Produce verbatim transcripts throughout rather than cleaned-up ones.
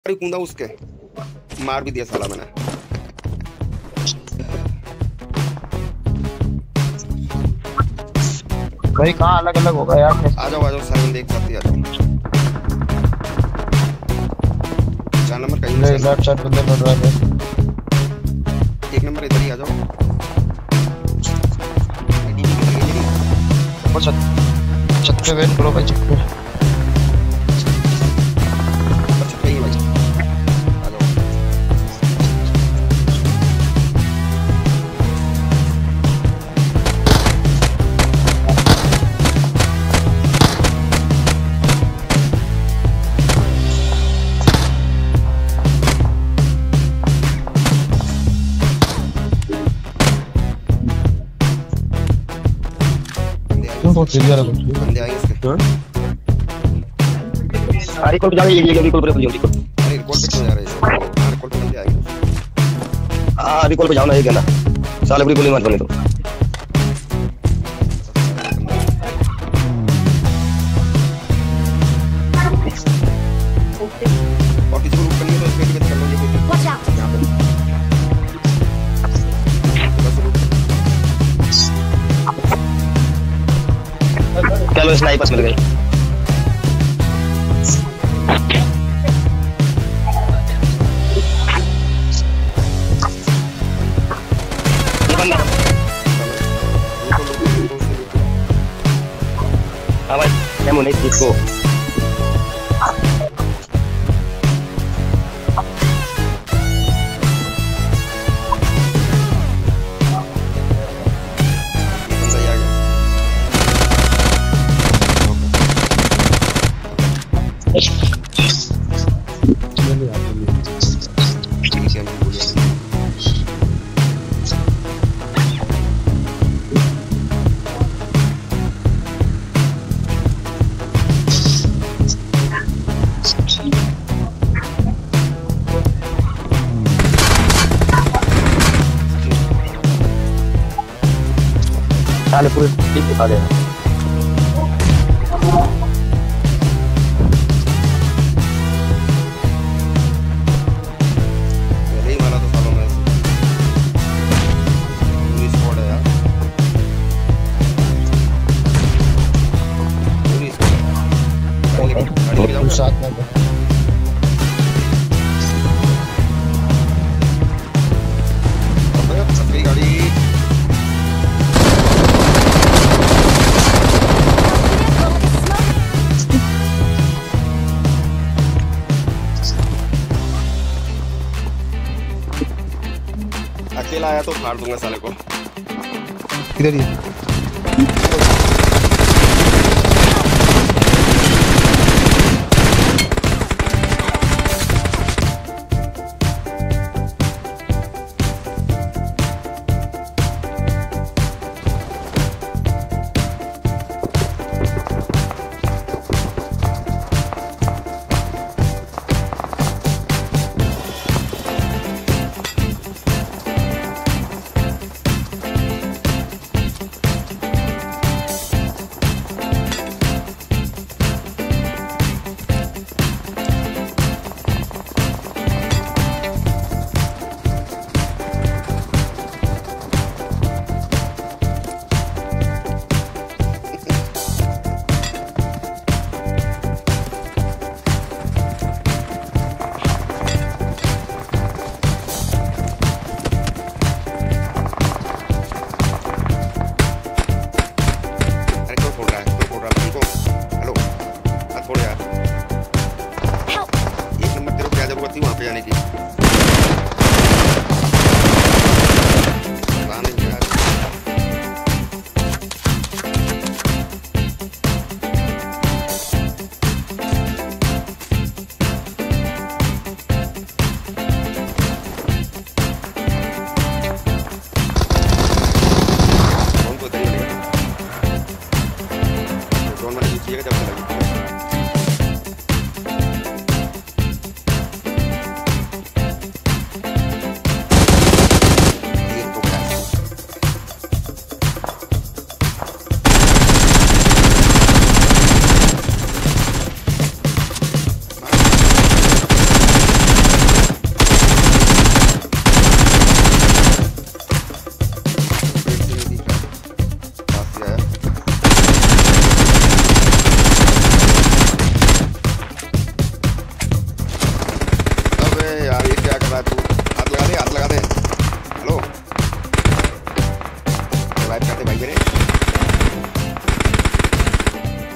अरे कूदा उसके मार भी दिया साला मैंने। भाई कहाँ अलग अलग होगा यार। आ जाओ आ जाओ सारे देख सकते आ जाओ। चार नंबर कहीं ले लेफ्ट साइड बंदे लड़ रहे हैं। एक नंबर इधर ही आ जाओ। ऊपर छत छत पे वेट करो भाई, छत पे। ऊपर छत पे ही भाई आ जाओ। तुम बहुत क्लियर है कुछ। बंदे आएंगे इसके। अरे कॉल पे जाओ, ये ये रिकॉल पे जल्दी करो। अरे रिकॉर्ड पे क्यों जा रहे हो? हाँ रिकॉर्ड पे बंदे आएंगे। हां रिकॉल पे जाओ ना, ये कहना साले पूरी गोली मार बने तो। और किसी को रुक करनी है तो इस पेटी पे कर लो ये पेटी। Watch out! यहाँ पे बस रुक। चलो स्नाइपर्स मिल गए। हाँ भाई क्या मुझे इसको बंदा ही आ गया। ठीक है मैं बोलिए। साले पूरे टीम दिखा दे। पहले ही मारा तो सालों में ऐसे। पूरी स्क्वाड है यार। पूरी स्क्वाड है। गाड़ी लेके गाड़ी लेके जाओ। साथ में अबे फंस गई गाड़ी। अकेला आया तो फाड़ दूंगा साले को। इधर ही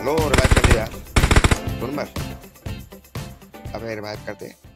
हेलो रिवाइव कर दे यार, सुन मत, अबे रिवाइव कर दे।